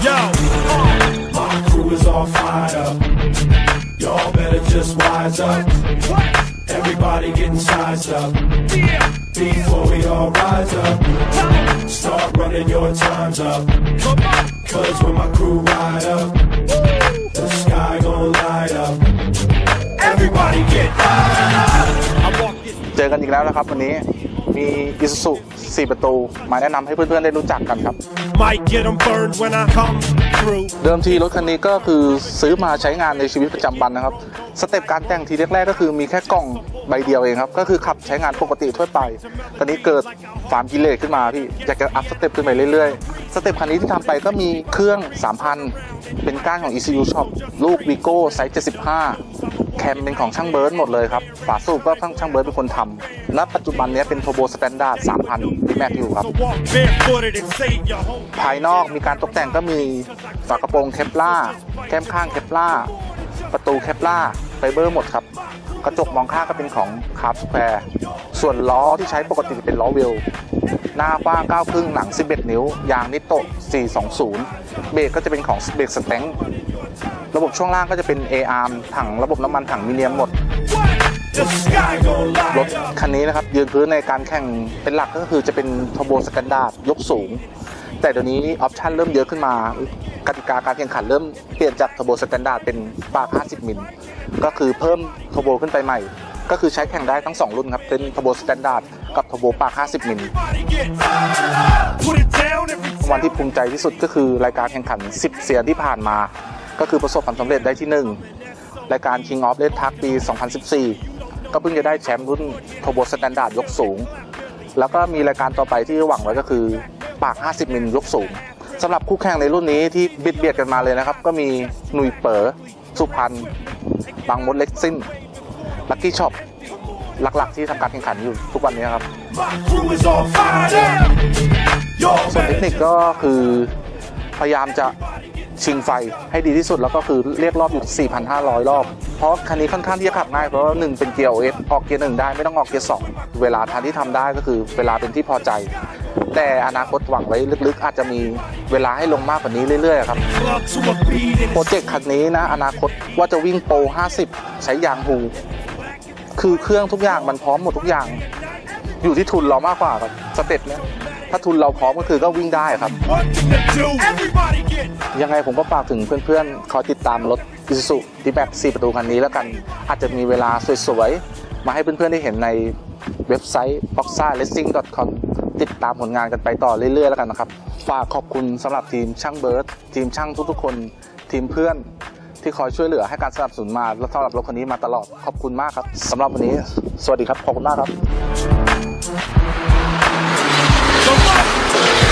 My crew is all fired up. Y'all better just wise up. Everybody getting sized up. Before we all rise up, start running your times up. Cause when my crew ride up, the sky gon' light up. Everybody get up. เจอกันอีกแล้วนะครับวันนี้มี ISUZU 4 ประตูมาแนะนำให้เพื่อนๆได้รู้จักกันครับเดิมทีรถคันนี้ก็คือซื้อมาใช้งานในชีวิตประจำวันนะครับสเต็ปการแต่งทีแรกๆก็คือมีแค่กล่องใบเดียวเองครับก็คือขับใช้งานปกติทั่วไปตอนนี้เกิดความกิเลสขึ้นมาพี่อยากจะอัพสเต็ปขึ้นไปเรื่อยๆสเต็ปคันนี้ที่ทำไปก็มีเครื่อง 3,000 เป็นก้านของ ISUZU Shop ลูก Vigo ไซส์ 75 แคมเป็นของช่างเบิร์ดหมดเลยครับฝาสูบก็ช่างเบิร์ดเป็นคนทำและปัจจุบันนี้เป็นโทโบสแตนดาร์ด 3,000 D MAX อยู่ครับภายนอกมีการตกแต่งก็มีฝากระโปรงเคปล่าแก้มข้างเคปล่าประตูเคปล่าไฟเบอร์หมดครับกระจกมองข้างก็เป็นของคาร์บสแควร์ส่วนล้อที่ใช้ปกติเป็นล้อเวลหน้ากว้าง 9 ครึ่งหลัง 11 นิ้วยางนิโตะ 420 เบรกก็จะเป็นของเบรกสแตงระบบช่วงล่างก็จะเป็น A-arm ถังระบบน้ำมันถังมิเนียมหมดรถคันนี้นะครับยืนพื้นในการแข่งเป็นหลักก็คือจะเป็นเทอร์โบสแตนดาร์ดยกสูงแต่เดี๋ยวนี้ออปชั่นเริ่มเยอะขึ้นมากติกาการแข่งขันเริ่มเปลี่ยนจากเทอร์โบสแตนดาร์ดเป็นปาก 50 มิลก็คือเพิ่มเทอร์โบขึ้นไปใหม่ก็คือใช้แข่งได้ทั้ง2รุ่นครับเป็นเทอร์โบสแตนดาร์ดกับเทอร์โบปาก 50 มิลวันที่ภูมิใจที่สุดก็คือรายการแข่งขัน10เสียที่ผ่านมาก็คือประสบความสำเร็จได้ที่1รายการ King of Red Truck ปี 2014 ก็เพิ่งจะได้แชมป์รุ่นเทอร์โบสแตนดาร์ดยกสูงแล้วก็มีรายการต่อไปที่หวังไว้ก็คือปาก 50 มิลยกสูงสำหรับคู่แข่งในรุ่นนี้ที่เบียดกันมาเลยนะครับก็มีหนุ่ยเป๋อสุพรรณบางมดเล็กซิ่นลัคกี้ช็อปหลักๆที่ทำการแข่งขันอยู่ทุกวันนี้ครับส่วนเทคนิคก็คือพยายามจะชิงไฟให้ดีที่สุดแล้วก็คือเรียกรอบอยู่ 4,500 รอบเพราะคันนี้ค่อนข้างที่จะขับง่ายเพราะว่า1เป็นเกียร์ OS ออกเกียร์1ได้ไม่ต้องออกเกียร์2เวลาทางที่ทำได้ก็คือเวลาเป็นที่พอใจแต่อนาคตหวังไว้ลึกๆอาจจะมีเวลาให้ลงมากกว่านี้เรื่อยๆครับโปรเจกต์คันนี้นะอนาคตว่าจะวิ่งโปร 50 ใช้ยางฮูคือเครื่องทุกอย่างมันพร้อมหมดทุกอย่างอยู่ที่ทุนเรามากกว่าครับสเต็ปเนี้ยถ้าทุนเราพร้อมก็คือก็วิ่งได้ครับยังไงผมก็ฝากถึงเพื่อนๆคอยติดตามรถ ISUZU D MAX 4 ประตูคันนี้แล้วกันอาจจะมีเวลาสวยๆมาให้เพื่อนๆได้เห็นในเว็บไซต์ boxaracing.com ติดตามผลงานกันไปต่อเรื่อยๆแล้วกันนะครับฝากขอบคุณสำหรับทีมช่างเบิร์ดทีมช่างทุกๆคนทีมเพื่อนที่คอยช่วยเหลือให้การสนับสนุนมาและสำหรับรถคันนี้มาตลอดขอบคุณมากครับสำหรับวันนี้สวัสดีครับขอบคุณมากครับ